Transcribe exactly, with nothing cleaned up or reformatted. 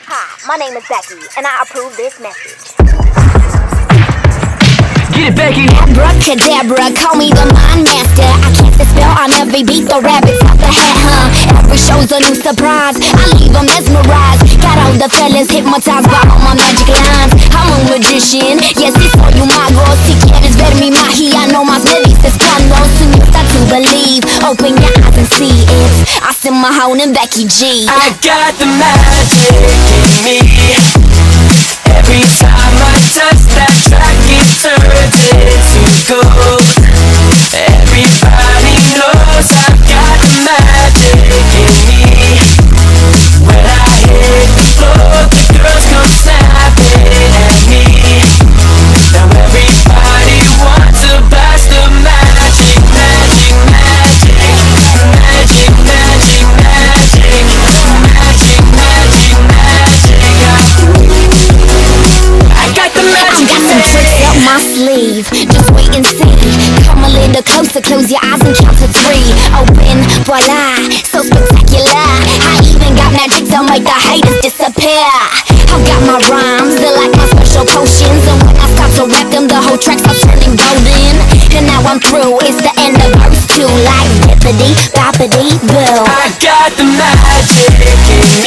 Hi, my name is Becky, and I approve this message. Get it, Becky! Abracadabra, call me the mind master. I cast a spell on every beat, the rabbits off the hat, huh? Every show's a new surprise, I leave them mesmerized. Got all the fellas hypnotized by all my magic lines. I'm a magician, yes, it's all you mago. Si quieres ver mi magia, no más me dices cuando. Soon you start to believe, open your eyes and see it. I send my hoe and Becky G. I got the magic in me. Every time I touch that track, it turns into gold. Everybody knows I've got the magic in me. When I hit the floor, the girls come snapping at me. Now everybody wants to blast the magic, magic, magic, magic, magic, magic, magic, magic, magic. I got the magic. I got some tricks up my sleeve, just wait and see. Come a little closer, close your eyes and count to three. Open, voila, so spectacular. I even got magic to make the haters disappear. I've got my rhymes, they're like my special potions. And when I start to rap them, the whole track starts turning golden. And now I'm through, it's the end of verse two. Like bippity, boppity, boo. I got the magic in